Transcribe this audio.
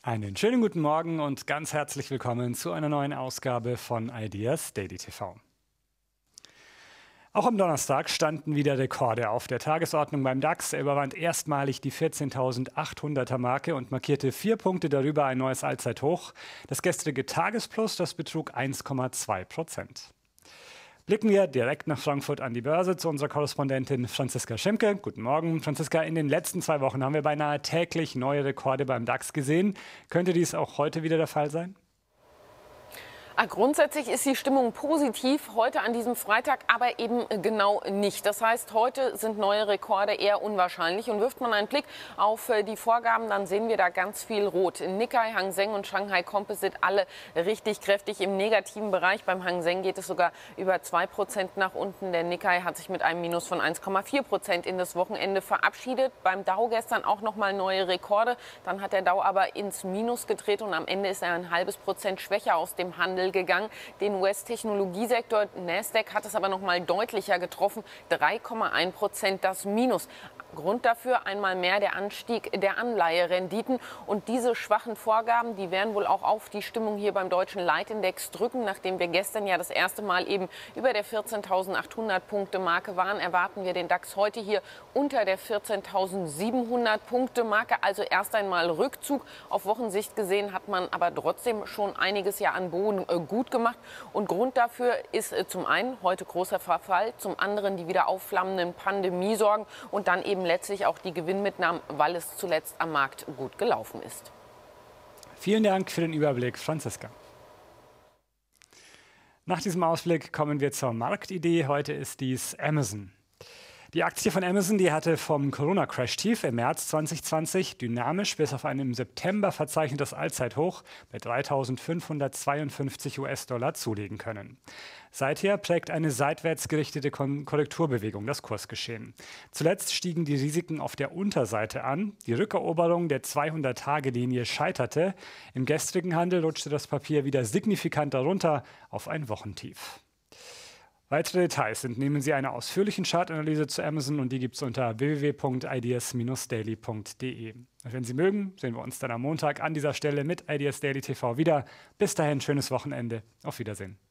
Einen schönen guten Morgen und ganz herzlich willkommen zu einer neuen Ausgabe von Ideas Daily TV. Auch am Donnerstag standen wieder Rekorde auf der Tagesordnung beim DAX. Er überwand erstmalig die 14.800er Marke und markierte 4 Punkte darüber ein neues Allzeithoch. Das gestrige Tagesplus, das betrug 1,2%. Blicken wir direkt nach Frankfurt an die Börse zu unserer Korrespondentin Franziska Schimke. Guten Morgen, Franziska. In den letzten 2 Wochen haben wir beinahe täglich neue Rekorde beim DAX gesehen. Könnte dies auch heute wieder der Fall sein? Grundsätzlich ist die Stimmung positiv heute an diesem Freitag, aber eben genau nicht. Das heißt, heute sind neue Rekorde eher unwahrscheinlich. Und wirft man einen Blick auf die Vorgaben, dann sehen wir da ganz viel Rot. Nikkei, Hang Seng und Shanghai Composite alle richtig kräftig im negativen Bereich. Beim Hang Seng geht es sogar über 2% nach unten. Der Nikkei hat sich mit einem Minus von 1,4% in das Wochenende verabschiedet. Beim Dow gestern auch nochmal neue Rekorde. Dann hat der Dow aber ins Minus gedreht und am Ende ist er ein halbes Prozent schwächer aus dem Handel gegangen. Den US-Technologiesektor Nasdaq hat es aber noch mal deutlicher getroffen, 3,1% das Minus. Grund dafür einmal mehr der Anstieg der Anleiherenditen. Und diese schwachen Vorgaben, die werden wohl auch auf die Stimmung hier beim deutschen Leitindex drücken. Nachdem wir gestern ja das erste Mal eben über der 14.800 Punkte Marke waren, erwarten wir den DAX heute hier unter der 14.700 Punkte Marke. Also erst einmal Rückzug. Auf Wochensicht gesehen hat man aber trotzdem schon einiges ja an Boden gut gemacht. Und Grund dafür ist zum einen heute großer Verfall, zum anderen die wieder aufflammenden Pandemiesorgen und dann eben letztlich auch die Gewinnmitnahmen, weil es zuletzt am Markt gut gelaufen ist. Vielen Dank für den Überblick, Franziska. Nach diesem Ausblick kommen wir zur Marktidee. Heute ist dies Amazon. Die Aktie von Amazon, die hatte vom Corona-Crash-Tief im März 2020 dynamisch bis auf ein im September verzeichnetes Allzeithoch bei 3.552 US-Dollar zulegen können. Seither prägt eine seitwärts gerichtete Korrekturbewegung das Kursgeschehen. Zuletzt stiegen die Risiken auf der Unterseite an. Die Rückeroberung der 200-Tage-Linie scheiterte. Im gestrigen Handel rutschte das Papier wieder signifikant darunter auf ein Wochentief. Weitere Details entnehmen Sie einer ausführlichen Chartanalyse zu Amazon und die gibt es unter www.ideas-daily.de. Wenn Sie mögen, sehen wir uns dann am Montag an dieser Stelle mit Ideas Daily TV wieder. Bis dahin, schönes Wochenende. Auf Wiedersehen.